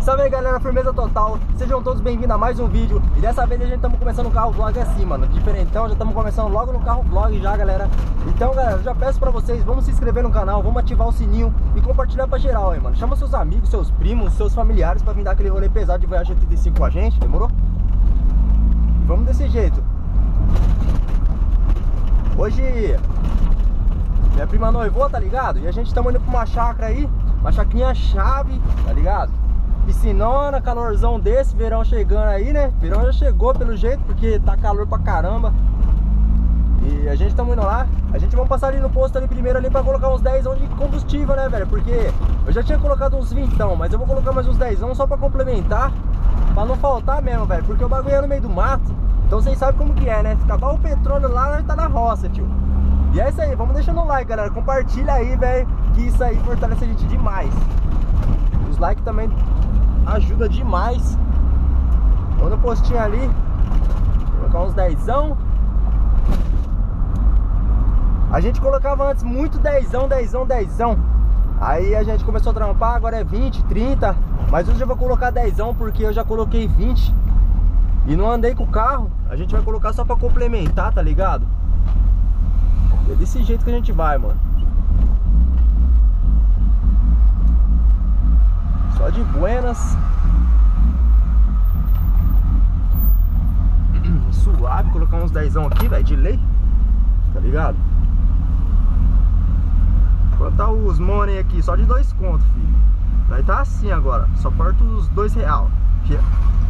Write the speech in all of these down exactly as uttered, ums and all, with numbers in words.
Salve aí galera, firmeza total. Sejam todos bem-vindos a mais um vídeo. E dessa vez a gente estamos começando o carro vlog assim, mano, diferentão. Já estamos começando logo no carro vlog já, galera. Então galera, eu já peço pra vocês, vamos se inscrever no canal, vamos ativar o sininho e compartilhar pra geral aí, mano. Chama seus amigos, seus primos, seus familiares pra vir dar aquele rolê pesado de Voyage oitenta e cinco com a gente, demorou? Vamos desse jeito. Hoje minha prima noivou, tá ligado? E a gente estamos indo pra uma chácara aí, uma chacrinha chave, tá ligado? Piscinona, calorzão desse, verão chegando aí, né? Verão já chegou pelo jeito, porque tá calor pra caramba. E a gente estamos indo lá. A gente vai passar ali no posto ali primeiro ali pra colocar uns dez de combustível, né, velho? Porque eu já tinha colocado uns vinte, mas eu vou colocar mais uns dez só pra complementar, pra não faltar mesmo, velho. Porque o bagulho é no meio do mato, então vocês sabem como que é, né? Se acabar o petróleo lá, nós tá na roça, tio. E é isso aí, vamos deixando o like, galera. Compartilha aí, velho, que isso aí fortalece a gente demais. Os likes também ajuda demais. Vou no postinho ali, colocar uns dezão. A gente colocava antes muito dezão, dezão, dezão. Aí a gente começou a trampar, agora é vinte, trinta. Mas hoje eu vou colocar dezão porque eu já coloquei vinte e não andei com o carro. A gente vai colocar só pra complementar, tá ligado? É desse jeito que a gente vai, mano. Só de buenas. Suave, colocar uns dezão aqui, velho, de lei. Tá ligado? Vou botar os money aqui, só de dois contos, filho. Vai tá assim agora, só corta os dois real. Aqui.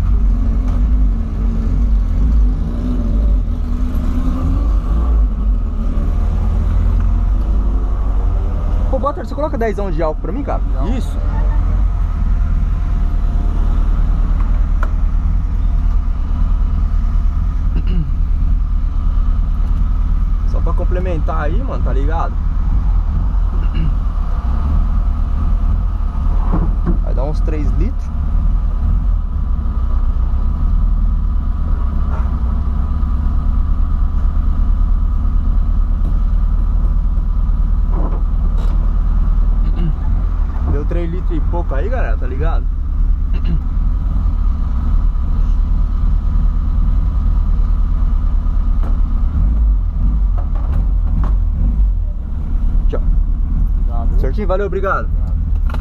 Pô, Butter, você coloca dezão de álcool pra mim, cara? Não. Isso. Só pra complementar aí, mano, tá ligado? Vai dar uns três litros. Deu três litros e pouco aí, galera, tá ligado? Tchau. Obrigado. Certinho? Valeu, obrigado. Obrigado.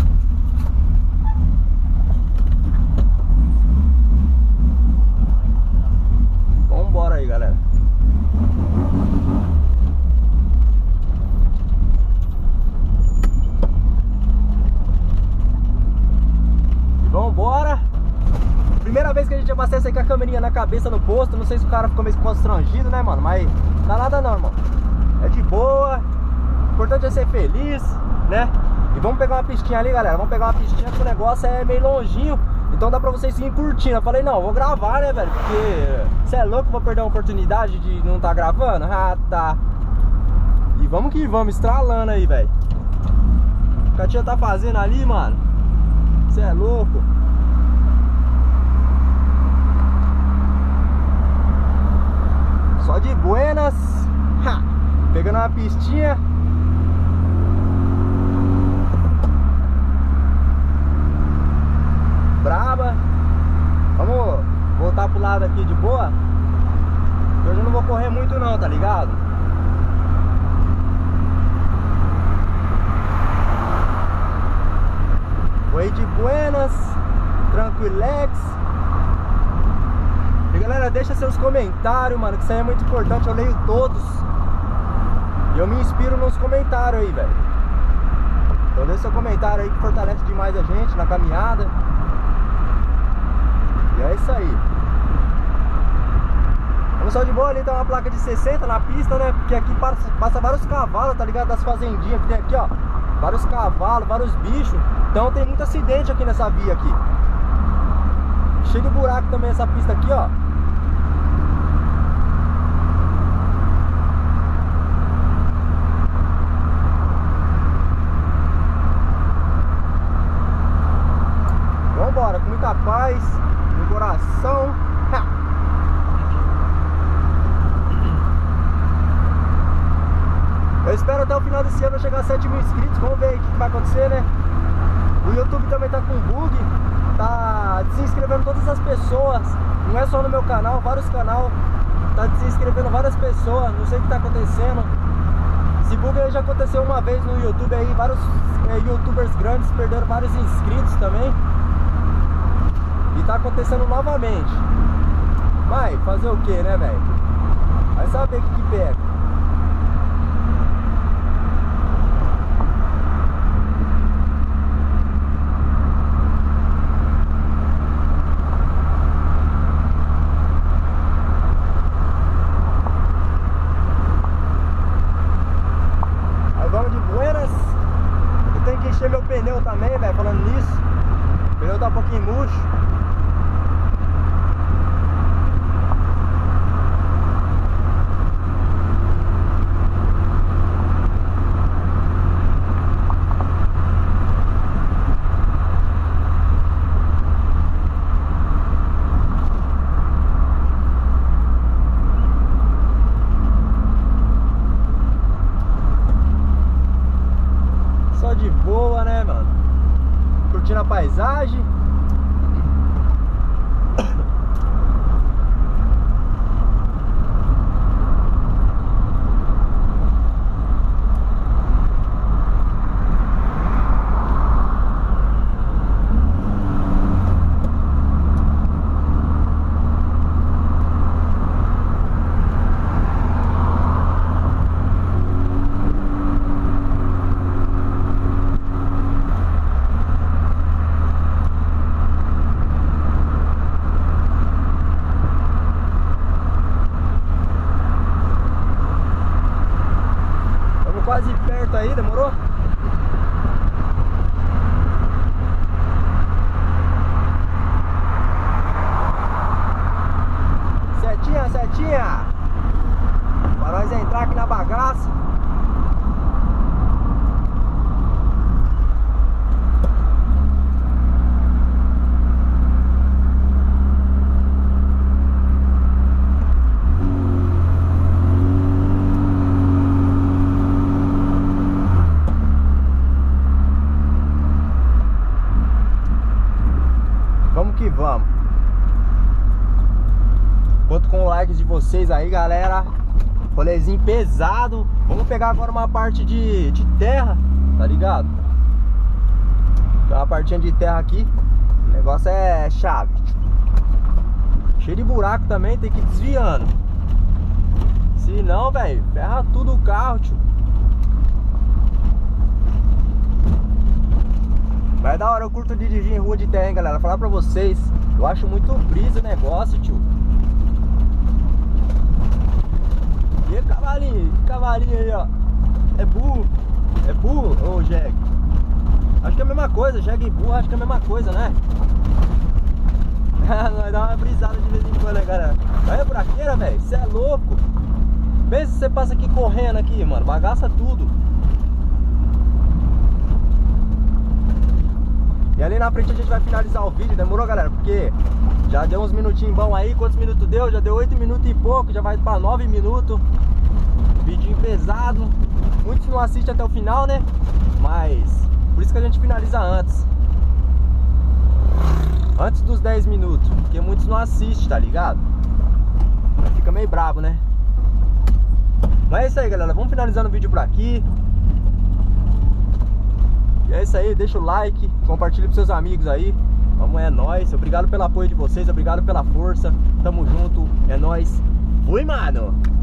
Vambora aí, galera. Vambora! Primeira vez que a gente abastece aí com a câmerinha na cabeça no posto. Não sei se o cara ficou meio constrangido, né, mano? Mas não dá nada não, irmão. É de boa. O importante é ser feliz, né? E vamos pegar uma pistinha ali, galera. Vamos pegar uma pistinha que o negócio é meio longinho, então dá pra vocês irem curtindo. Eu falei, não, vou gravar, né, velho? Porque você é louco, vou perder a oportunidade de não tá gravando? Ah, tá. E vamos que vamos, estralando aí, velho. O que a tia tá fazendo ali, mano? Você é louco. Só de buenas. Ha! Pegando uma pistinha. Braba. Vamos voltar pro lado aqui de boa. Hoje eu não vou correr muito não, tá ligado? Vou aí de buenas, tranquilex. E galera, deixa seus comentários, mano, que isso aí é muito importante. Eu leio todos e eu me inspiro nos comentários aí, velho. Então deixa seu comentário aí que fortalece demais a gente na caminhada. E é isso aí. Vamos só de boa ali, tá uma placa de sessenta na pista, né? Porque aqui passa, passa vários cavalos, tá ligado? Das fazendinhas que tem aqui, ó. Vários cavalos, vários bichos. Então tem muito acidente aqui nessa via aqui. Cheio de buraco também essa pista aqui, ó. Vambora, com muita paz no coração. Ha! Eu espero até o final desse ano chegar a sete mil inscritos. Vamos ver aí o que vai acontecer, né? O YouTube também tá com bug. Tá todas as pessoas. Não é só no meu canal, vários canal tá se inscrevendo várias pessoas. Não sei o que tá acontecendo. Esse bug aí já aconteceu uma vez no YouTube aí. Vários é, youtubers grandes perderam vários inscritos também. E tá acontecendo novamente. Mas fazer o que, né, velho? Vai saber o que, que pega. Encher meu pneu também, velho, falando nisso. O pneu tá um pouquinho murcho. De boa, né, mano? Curtindo a paisagem. Quase perto aí, demorou? Setinha, setinha! Pra nós entrar aqui na bagaça. Vamos que vamos. Conto com o like de vocês aí, galera. Rolezinho pesado. Vamos pegar agora uma parte de, de terra, tá ligado? Tem uma partinha de terra aqui. O negócio é chave. Cheio de buraco também, tem que ir desviando. Se não, velho, ferra tudo o carro, tio. Mas da hora, eu curto dirigir em rua de terra, hein, galera. Falar pra vocês, eu acho muito brisa o negócio, tio. E cavalinho, cavalinho aí, ó. É burro, é burro ou jegue? Acho que é a mesma coisa, jegue e burro, acho que é a mesma coisa, né? Nós dá uma brisada de vez em quando, né, galera? Olha a buraqueira, velho, você é louco. Pensa se você passa aqui correndo aqui, mano, bagaça tudo. E ali na frente a gente vai finalizar o vídeo, demorou, galera? Porque já deu uns minutinhos bons aí. Quantos minutos deu? Já deu oito minutos e pouco, já vai para nove minutos. Vidinho pesado. Muitos não assistem até o final, né? Mas por isso que a gente finaliza antes. Antes dos dez minutos. Porque muitos não assistem, tá ligado? Fica meio brabo, né? Mas é isso aí, galera. Vamos finalizando o vídeo por aqui. E é isso aí, deixa o like, compartilha com seus amigos aí. Vamos, é nóis. Obrigado pelo apoio de vocês, obrigado pela força. Tamo junto, é nóis. Fui, mano!